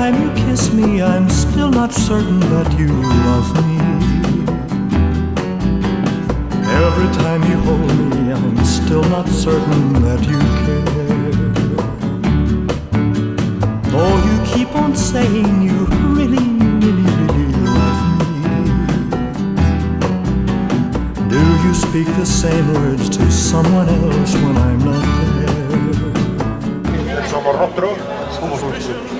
time you kiss me, I'm still not certain that you love me. Every time you hold me, I'm still not certain that you care. Though you keep on saying you really, really, really love me, do you speak the same words to someone else when I'm not there? Somos rostros, somos un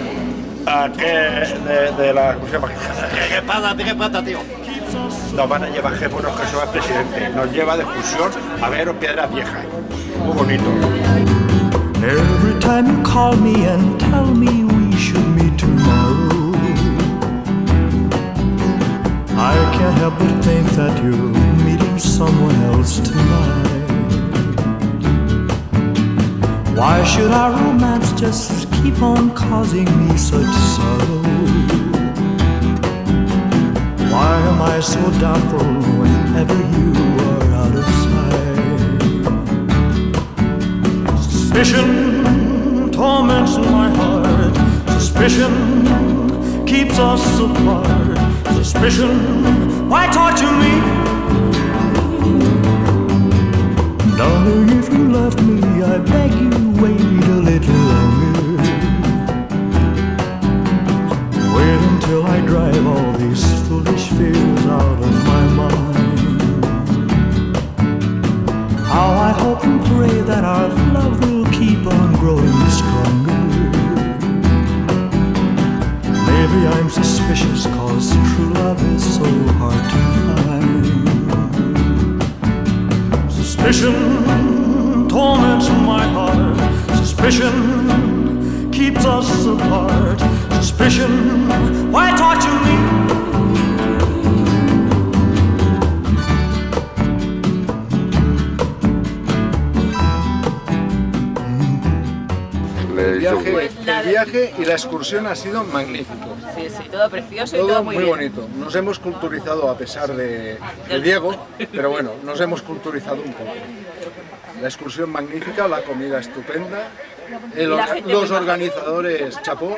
de la excursión magistrada. ¿Qué pasa, tío? Nos van a llevar jefes que son el presidente. Nos lleva de excursión a ver piedras viejas. Muy bonito. Every time you call me and tell me we should meet tomorrow, I can't help but think that you're meeting someone else tonight. Why should our romance just keep on causing me such sorrow? Why am I so doubtful whenever you are out of sight? Suspicion torments my heart. Suspicion keeps us apart. Suspicion, why torture me? Darling, if you love me, I beg you, wait a little longer. Wait until I drive all these foolish fears out of my mind. How I hope and pray that our love will keep on growing stronger. Maybe I'm suspicious, cause true love is so hard to find. Suspicion torments my heart. Suspicion keeps us apart. Suspicion, why torture me? El viaje y la excursión ha sido magnífico. Sí, sí, todo precioso y todo todo muy bien. bonito. Nos hemos culturizado a pesar de Diego, pero bueno, nos hemos culturizado un poco. La excursión magnífica, la comida estupenda, los organizadores chapó.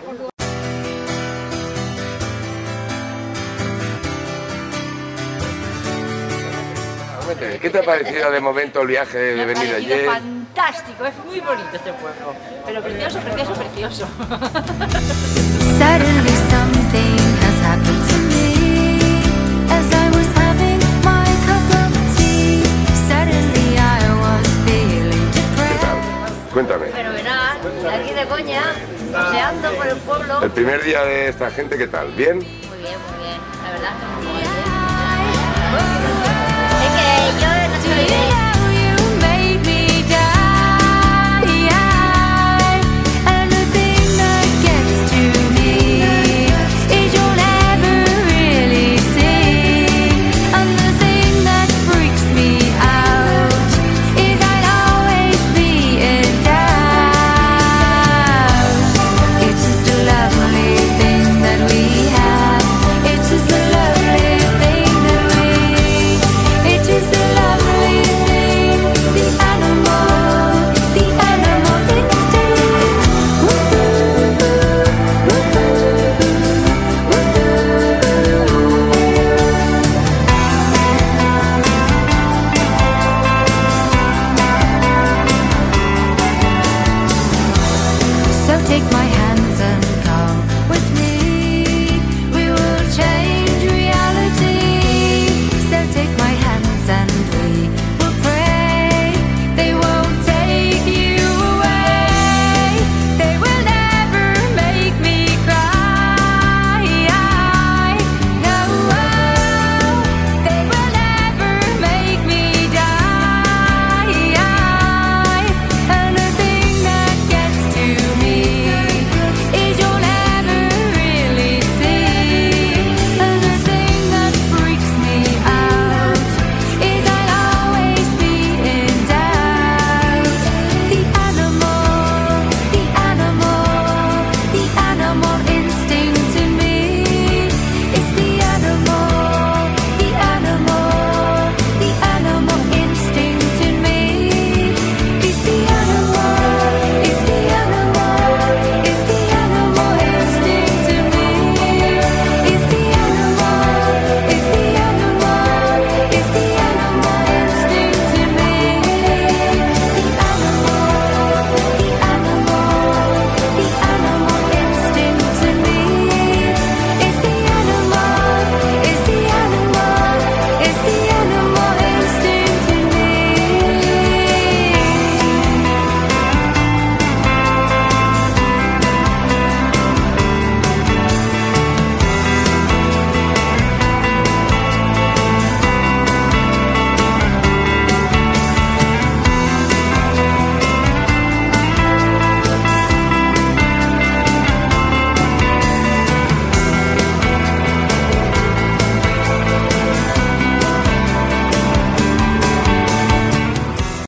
¿Qué te ha parecido de momento el viaje de venir ayer? Fantástico, es muy bonito este pueblo, pero precioso, precioso, precioso. Suddenly something has happened to me as I was having my cup of tea. Suddenly I was feeling depressed. Cuéntame. Fenomenal, aquí de coña, paseando por el pueblo. El primer día de esta gente, ¿qué tal? ¿Bien? Muy bien, la verdad que muy bien. Es que yo no estoy bien. Take